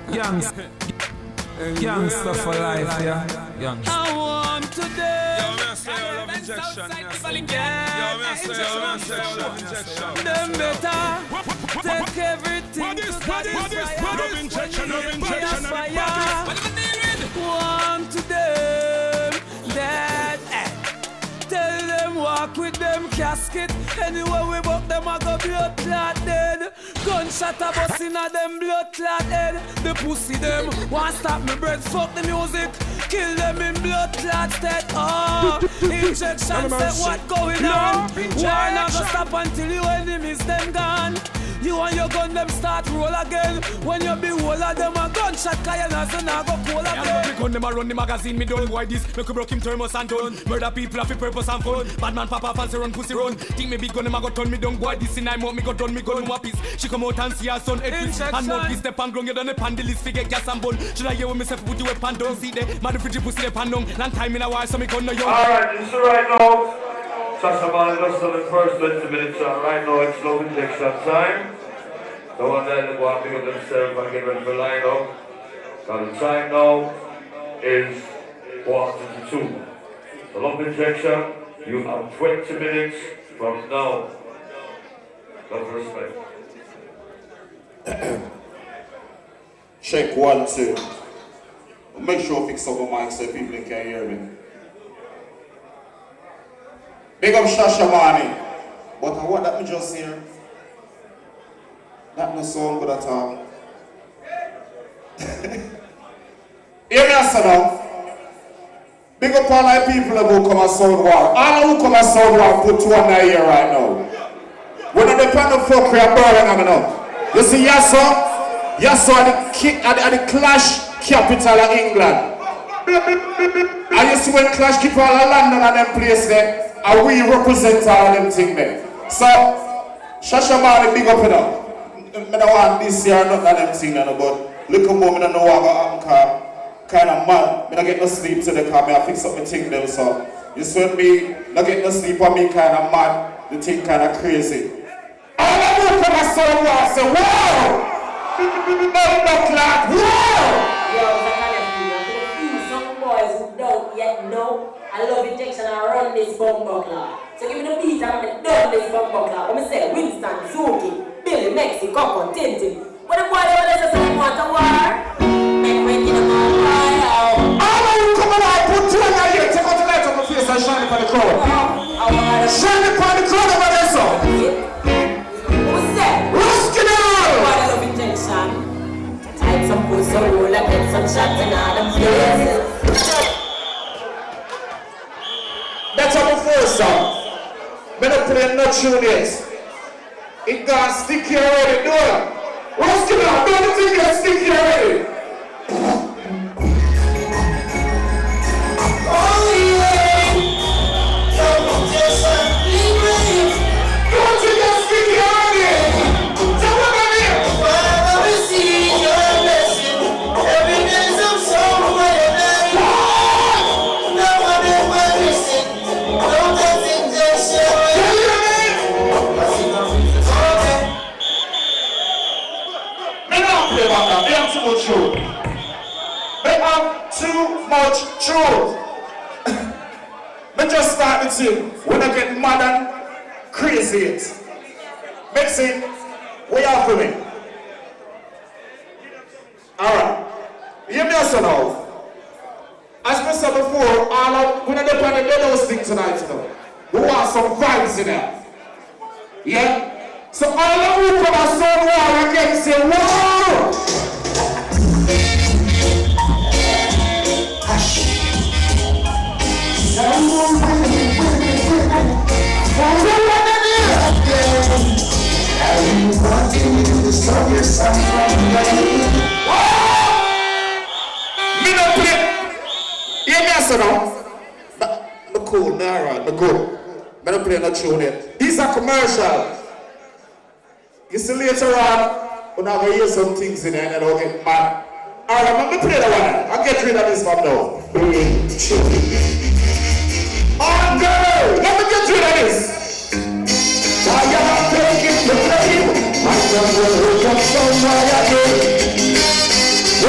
Gangsta for life, yeah. Gangsta. I want today. Them better take everything to fire. Want to them that tell them walk with them casket. Anyway we buck them I go blood clot dead. Gunshot a bust inna them blood clot head. The pussy them want stop me breath. Fuck the music. Kill them in blood clot dead. Oh, injection say what going on? War not gonna stop until your enemies them gone. You and your gun them start roll again. When you be whole of them a gunshot cayenne so now go cool again. Yeah, gun them a run the magazine, me don't why this. Make you broke him thermos and done. Murder people have a purpose and fun. Bad man papa fancy run pussy run. Think me big gun them a go turn me down. Why this in I want me go done me gun more piece. She come out and see her son edges. And not this step and ground you done a pan the list figure gas and bun. Should I hear when myself put you a pan down? See there, man the fridge pussy the pan down. Long time in a while so me gun no young. Alright, this is right now. Sasha Man just on the first 20 minutes and right now it's love injection time. The one that want to pick up themselves and get ready for line up. Now the time now is 1:52. The love injection, you have 20 minutes from now. Love respect. Check 1, 2. Make sure I fix up my mic so people can hear me. Big up Shasha Mani. But what that me just hear? That no sound good at all. Hear me answer now. Big up all my people who come and sound war. All who come and sound war put two on their ear right now. When they depend on fuckery and burning now. You see Yasso? Yasso at the Clash capital of England. And you see when Clash keep all of London and them place there, and we represent all of them thing there. So, Shasha Mani big up enough. I don't want this year, not that them thing, but look at me, I don't know what happen, kind of mad. I don't get no sleep today, because I fix up my thing them, so you see me, not get no sleep on me kind of mad, the thing kind of crazy. All of you come and say, wow! Not like, wow! Yo, some boys who don't yet know, I love injection and run this bumbo club. So give me the beat and I'm done this bumbo club. Let me say, Winston, Zuki, Billy, Mexico, Coco, Tintin. What the boy over there says they want a war? Men waking them on fire. All of you come on, put two on your ear, take out the light on my face and shine it for the crowd. Shine it for the crowd over there, so. What's that? Ruskin out! What a love injection. Type some pussy roll and get some shots in all them places. That's our first song. I'm not playing no tune yet. It got sticky already, do it. Ruskin out, don't think it's sticky already. Too much truth. Let's just start with you. When I get mad and crazy it. Makes it way out for me. Alright. You hear me also now? As I said before, we're not depend on those things tonight, you know. We want some vibes in there. Yeah? So all of you come and sound war again say, whoa! I'm cool, alright, I'm good. I'm not playing no tune yet. These are commercial. You see later on, when I hear some things in there and I'll get mad. Alright, I'm gonna play the one. I'll get rid of this one now. Oh girl, let me get rid of this. I am taking the blame. I'm gonna hook up somewhere again.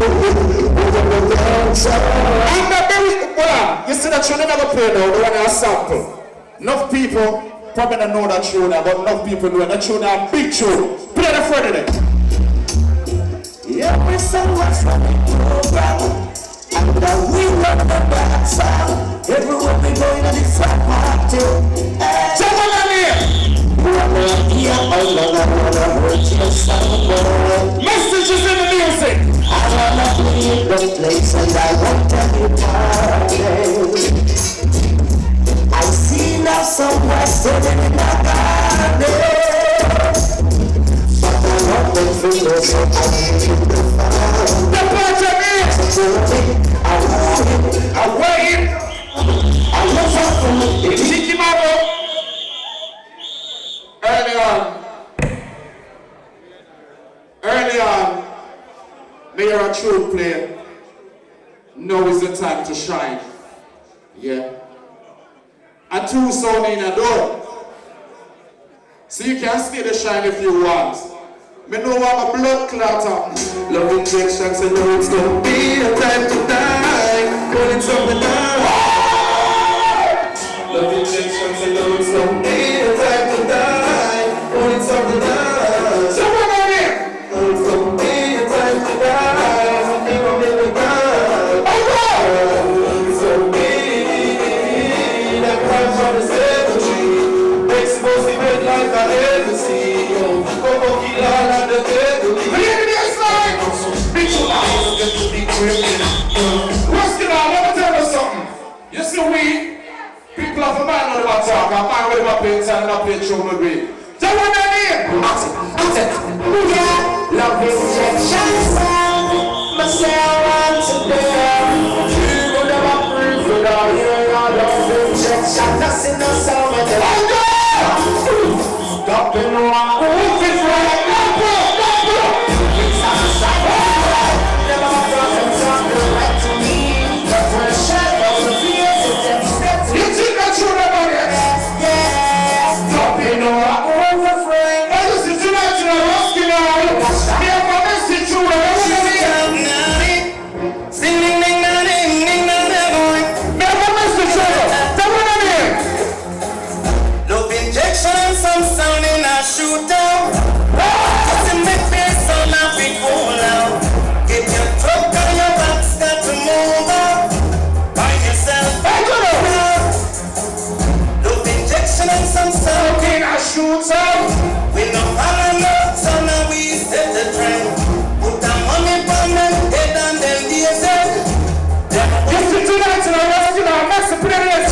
You see that tune never play now, the one I sample. Enough people probably don't know that tune, but enough people know that tune a big tune. Play the front of it. Yeah, we're so much from the program. And we run the back sound. Everywhere we go in the front party. Someone on here! Messages in the music. I wanna play the place and I want to be party. I see now somewhere standing in the garden, but I want them to know so I need to find the party is. I want him, I want him, I love him. It's Nicky Marvel. Early on, may you're a true player. Now is the time to shine. Yeah. And two sound in a door. So you can stay the shine if you want. Me know I'm a blood clotter. Love injections and know it's gonna be a time to die. Calling from the night. Love injections and know it's gonna be a time to die. Calling from the night. Someone on it. It's gonna be a time to die. Something gonna be the God. Oh God. It's gonna be that crime from the cemetery. Makes supposed to be like I ever see. Yo, Coco Kila and the devil. Hear this line. Bitch, you are going to be criminal. What's the law? Let me tell you something. You see we people of a man on the talk. I find where my plates and I play trouble with. So what I mean? Love injection sound. Myself today. You will never prove without hearing our love injection. That's in the sound of the stop in the one. Who's this right? It's on the side. Never brought them something right to me. The pressure of the fears of them steps. You think that you're never there? Yes. Stop in the one. Who's afraid? I just sit you out in a rusty now. Yeah, but this situation. Sing, ding, ding, ding, ding, ding, ding, ding. Never miss the show. Tell me that here. Love injection and some sound in a shootout. Just in the face on a big hole out. Get your truck on your back, got to move out. By yourself. Love injection and some sound in a shootout. We no follow no, so now we set the trend. Put the money on them head and then diesel. Yes, tonight in our rescue, our master player.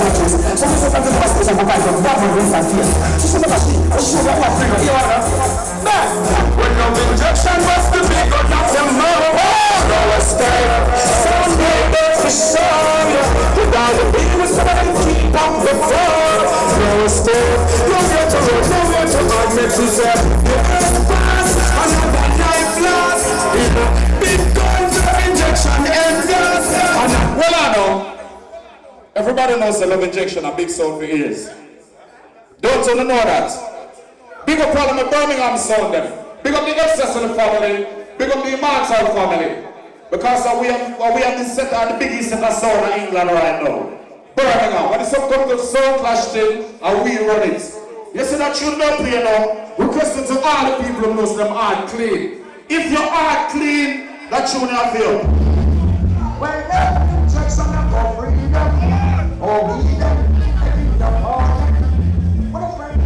When no injection was the big one, not tomorrow. No escape. Someday there's a song. Without the beat, we're somebody keep up the floor. No escape. No get to run, no get to run. Makes you say, you're fast. Another night lost. Big guns, injection, and gas. Well, I know. Everybody knows the love injection, a big sound for ears. Don't you know that? Big up Parliament Birmingham sound them. Big up the Excelsior family. Big up the Immortal family. Because we have the center, the biggest center sound in England right now. Birmingham. When it's come to sound clash thing, and we run it. You see that you don't play now? Requesting to all the people who knows them heart clean. If your heart clean, that tune have you. Well, injection and for freedom. Oh, we them, the party. What a friend.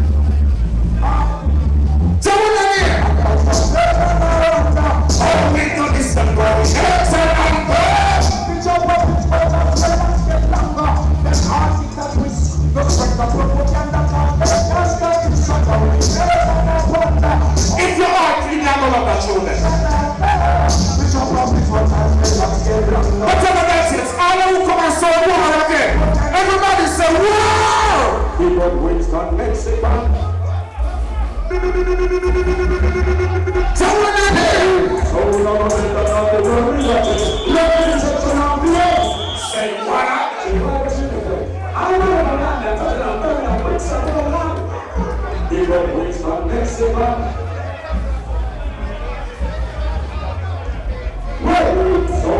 Someone in here. Oh, we do this and go. Shakes and push. The job of this person, get longer. There's articles with the propaganda. If your heart clean, you're going to love that children. Whatever that is, all who come and saw war again. Everybody say, wow! People Winston, Mexican. Someone in here! So long as it's not the world, love is such an obvious. Say, what up? I know people Winston, Mexican. Well,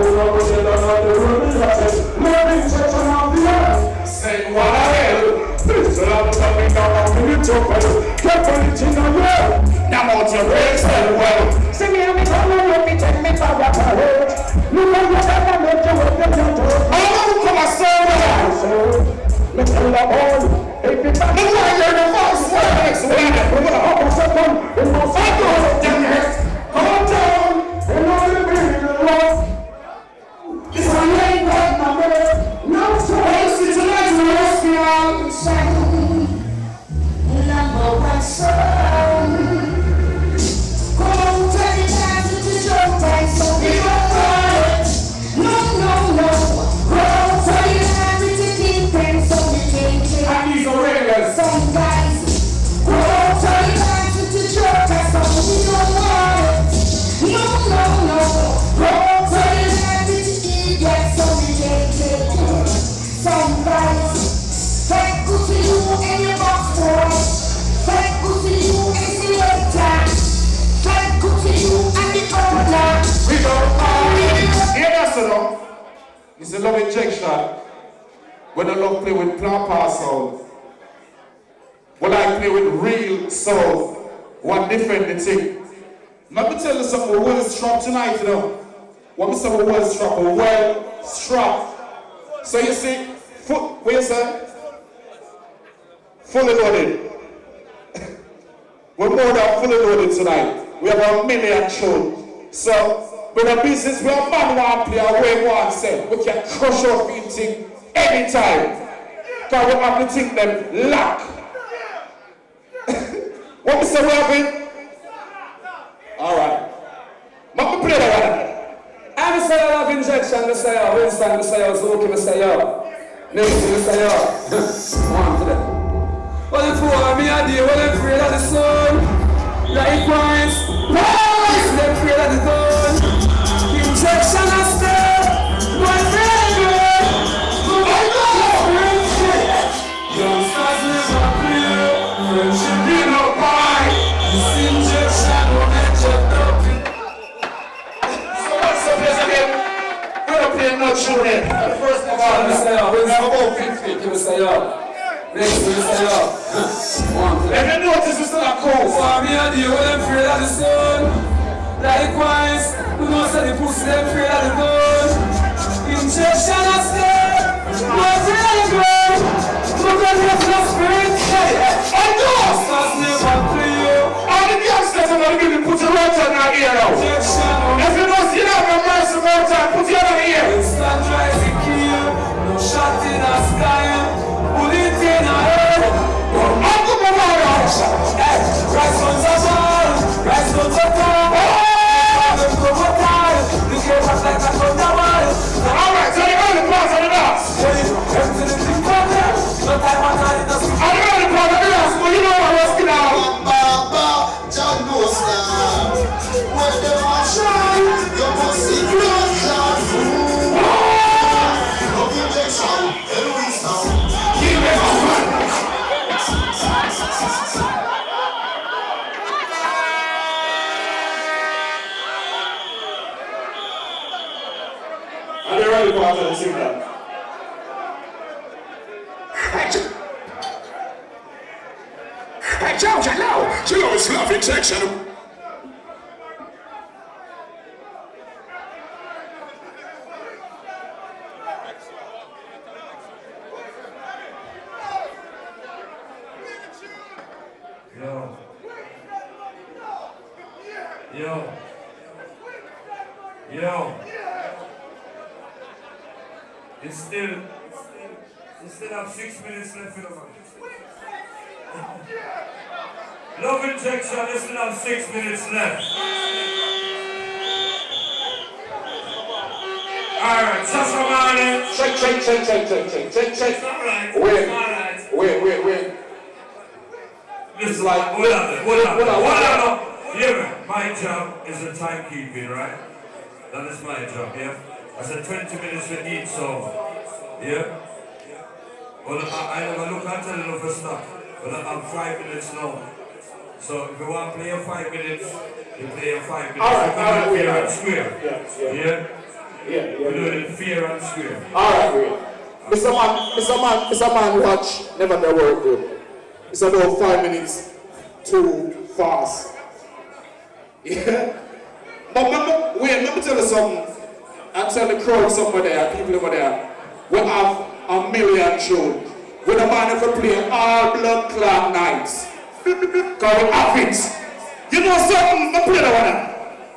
Say what I hell. This love coming down on me to well. Get on it in a well. Now out your race and well. See me and me come and me take me to what I heard. Look at what I make you with the judge. Oh, come on, sir. Me tell you all. If it's not you're the first one next week. We're gonna hop on second. We're gonna fight those damn heads. Come down. And all the big love. This one ain't got my brother. No choice. It's a nice rescue. Number one song. Go turn it down to the drum time so we don't fight. No. Go turn it down to the deep time so we can't take. And these are regulars. Some guys go turn it down to the drum time so we don't fight. No. Go turn it down to the deep time so we can't take. Some guys thank you to you and your box boy. Thank you to you and the later. Thank you to you and the owner. We go. Hear that, sir? It's a love injection. When I love play with Plampa sound. When I play with real soul. One different the thing. Let me tell you something. We're well strapped tonight, you know. What we say we're well strapped. We're well strapped. So you see, where you say? Fully loaded. We're more than fully loaded tonight. We have a million tune. So, with the business, we have man one play, away one set. We can crush our thing anytime. Because we have to think them lock. What we say we have it? Alright. Let me play that one. I'm a say I love injection, I say I Winston, I say I Zuki, I say I Nelson, I say I one to them. Well, if you want me a day, well, I'm afraid of the sun. Likewise, they're afraid of the gun. Injection and step, one finger. Youngsters never clear, friendship be no pie. This injection will make you dirty. So what's the place again? We're not playing no tune. First of all, we have about 50. Give us a yard. Next to say up. Let me notice it's not cold. For me and you, when I'm afraid of the sun. Likewise, we don't say the pussy, them afraid of the gun. Injection and step, what really good. Look at the spirit. I know! Stars never clear. All the youngsters are going to give you put your right on our ear now. Injection. If you don't see that, no mercy more time, put your on the ear. Instant rising kill. No shot in the sky. Bullet in our head. I'll come over now. Rise on the ball. Rise on the ball. You can't pass like a thunderbolt. Alright, so you got the pass on the dance. Empty the big corner. No time on time. I know the pass on the dance, but you know what I'm asking now. John knows now. When the marshal, you must see blood clot. Love injection, Eloise now. Give me a man. Are they ready for us to sing that? Hey, Georgia, now, you know it's love injection. Yo. It's still have 6 minutes left in the match. Love injection, they still have 6 minutes left. Alright, Sasha Marley. Check. Alright. Wait. It's like, hold on. Yeah, my job is a timekeeping, right? That is my job, yeah? I said 20 minutes for each song, yeah? Well, I never look at it for stop, but I'm 5 minutes now. So if you want to play a 5 minutes, you play a 5 minutes. Alright, fair and square. Yeah? Yeah. We're doing it fair and square. Alright, great. Mr. Man, watch. Never the word good. It's about 5 minutes too fast. Yeah. But let me tell you something. I tell the crowd somewhere there, people over there. We have 1 million tunes. We don't mind if we play all blood clot nights. Because we have it. You know something? I play that one.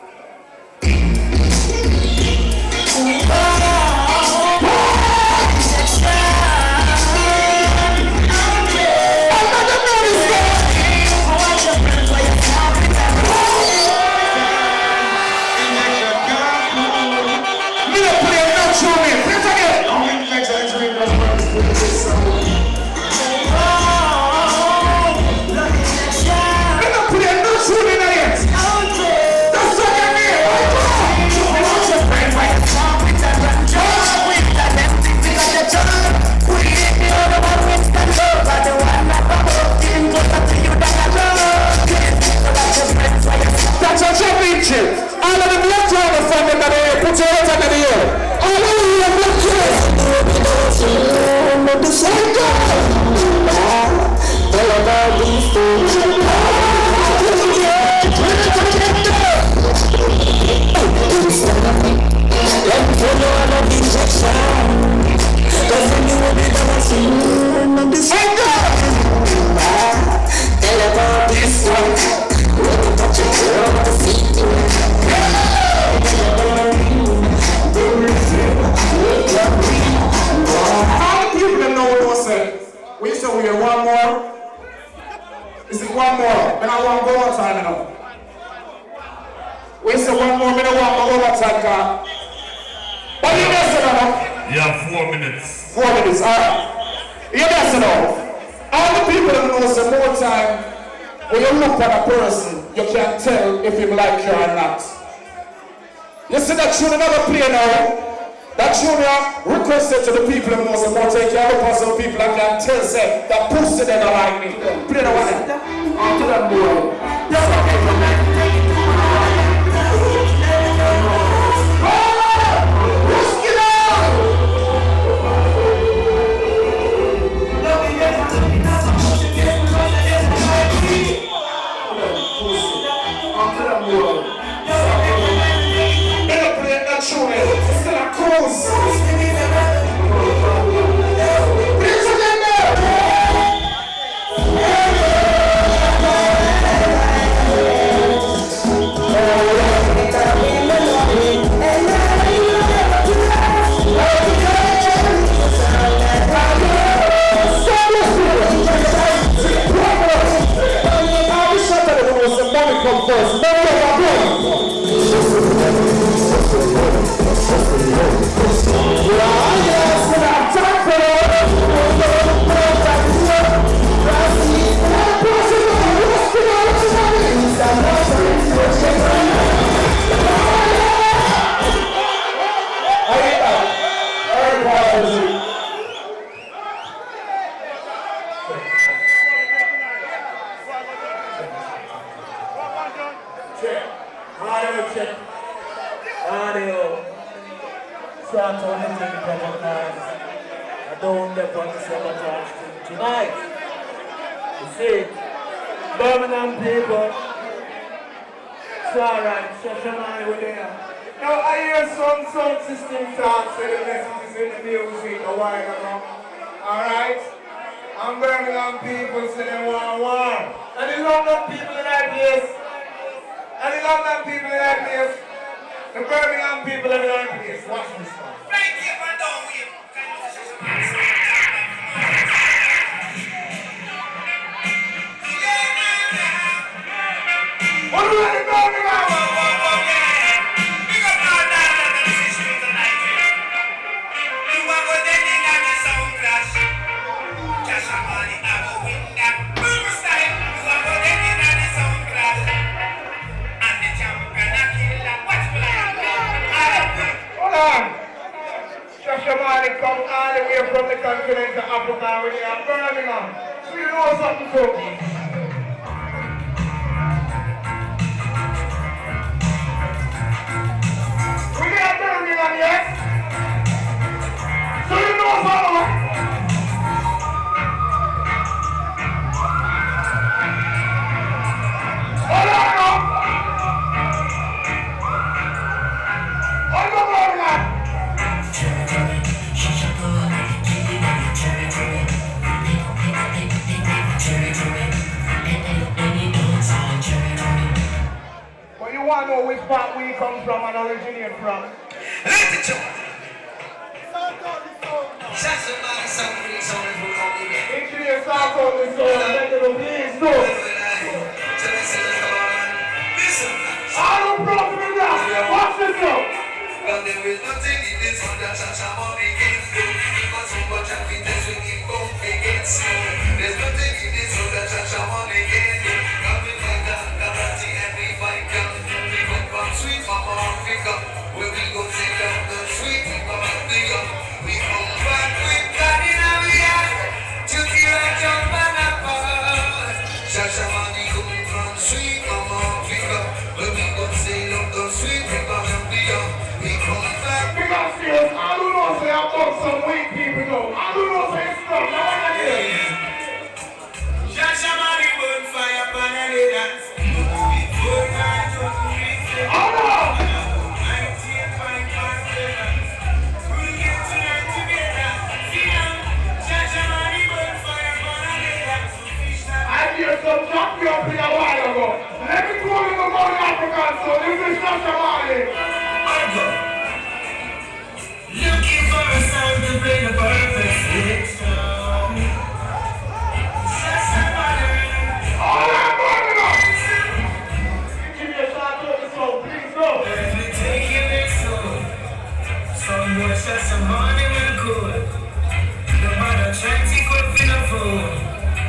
All of the black drivers from the day, put your hands under the air. All of the black drivers. Tell about these things. We said we had one more. Is it one more? Then I want to go overtime now. We said one more, then I want to go overtime car. What do you guys say now? Yeah, 4 minutes. 4 minutes, alright. You guys know. All the people that know say more time, when you look at a person, you can't tell if he like you or not. You see that tune never play now? That tune requested to the people who know some more take care of the person, people that can tell say that pussy they don't like me. Play the one there. On to that boy. Tonight, you see, Birmingham people, it's alright, session on with there. Now I hear some sound system talk, say the messages in the music a while ago. Alright? And Birmingham people say they want war. And the London people in that place. And the London people in that place. The Birmingham people in that place. Watch this one. Right here, man, down here. What do you want to go to now? Big up all that on the system tonight. You want to go there in the sound clash. Cash and money, I will win that. Boom style. You want to go there in the sound clash. And the champion, I kill that. Watch me like that. Hold on. Cash and money come all the way from the continent to Africa when you are Birmingham. So you know something too. Yes? But you want to know which part we come from and originate from? Let it go. Engineer, start on the soul, let it please do. I don't problem with that. Watch this now. Well, there is nothing in this one that Shashamane can do. Because so much happiness we keep on making slow. There's nothing in this one that Shashamane can do. Coming like that, Karate and we fight down. We come from sweet Mama Africa, where we go take down the sweet Mama Africa. We come back with God in our heart, to the right of Manapa. Shashamane come from sweet Mama Africa, where we go sail up the sweet Mama Africa. Because serious, I don't know say about some weak people though. I don't know say it's stuff. Now what I hear? Shashamane burn fire upon a dance. Before I don't reach it. Hold on! 19.5 we'll get tonight together. See now, Shashamane burn fire upon a dance. I hear some jockey up here a while ago. Let me go to the North African so this is Shashamane. Looking for a sound to bring a perfect six down. All right, burn it up! Give me a shot to the soul, please go. Let me take you this soul. Some boy Shashamane will cool. No matter trying to could be a fool.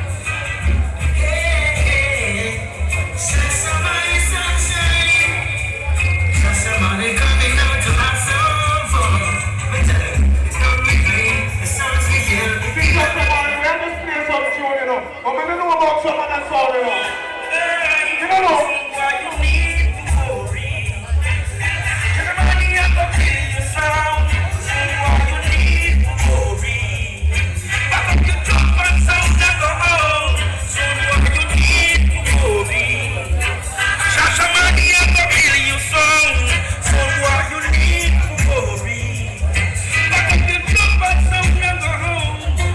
Hey, hey, Shashamane sunshine. Shashamane coming out to my soul. But we don't know about some of that song, you know. You don't know. Why you need glory? Everybody have to feel your sound. Why you need glory? Back up your drum and sound that go on. So why you need glory? Shashamane have to feel your sound. So why you need glory? Back up your drum and sound that go on.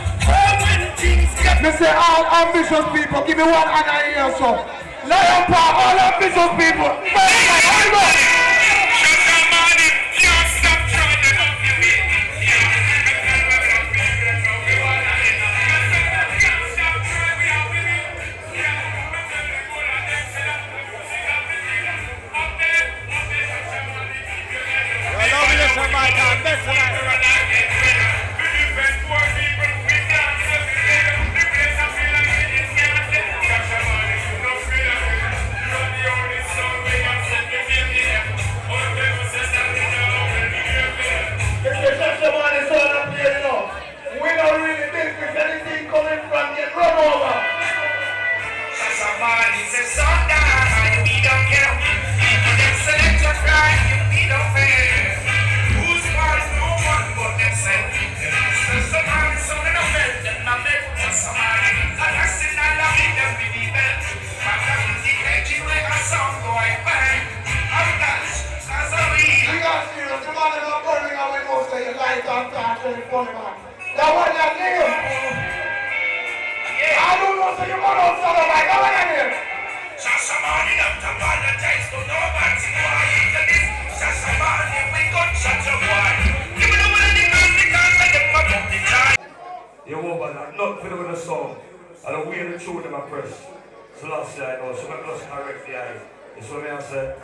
Me say all ambitious people, give me one hand here, so. Lion Park, all ambitious people. Shashamane, can't stop trying to love you. We don't really think there's anything coming from the run over. Shashamane says, son, we don't care. People them select your cry, we don't fair. Who's fault? No one but themselves. Shashamane, son, they don't make them not make Shashamane. And I see not love in them with the belt. But I'm the edging like a song going bang. I'm Dutch, as a real. We got serious, the man is not burning away most of your light and touch and funny man. That one your name. I don't know, so you want to sell it like that one your name. Shashamane, don't talk about the text, don't know about it, why you this. Shashamane, we got such a boy. Give me the money, because I get my money time. You won't bother, not for with a song. I don't wear the tune in my press. So last year I know, so I'm just correct the eye. That's what I said.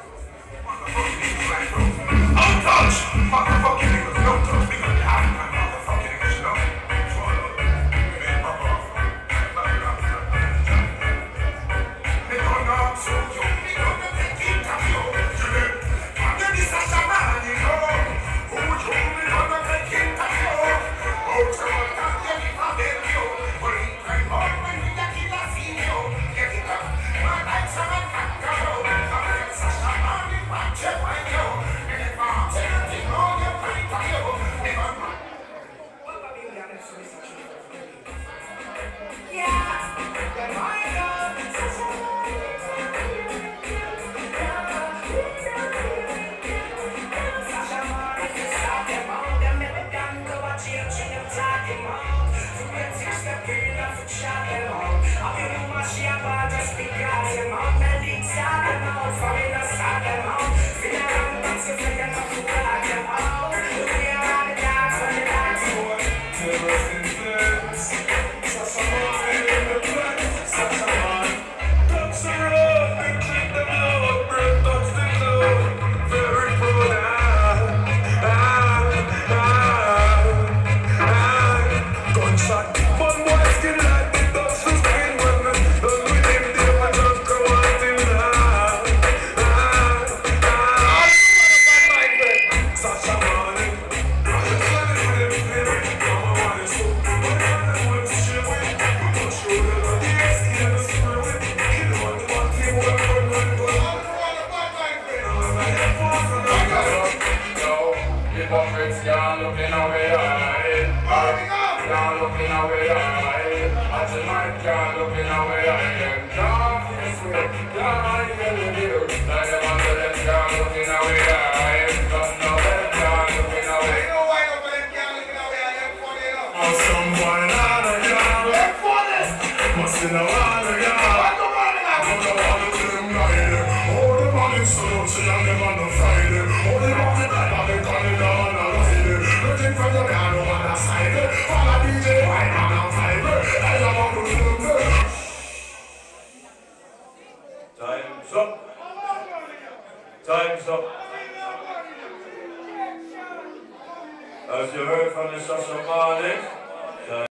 Don't touch! Motherfucking niggas, don't touch me, because I'm motherfucking niggas, no. can't look in our way, and them can't face me. Can't get the deal. Like them under them can't look in our way, and them can't look in our way. You know why nobody can't look in our way, and them funny enough. Oh, some boy not a girl. Them funny. Must be no other girl. What the money now? Put the money to them guide. All the money so she and them on the Friday. All the money that I've been calling down on the Friday. Looking for the man who on the side. Follow DJ White man on five. I love to do good. Time's up. Time's up. As you heard from the Sasha Malik,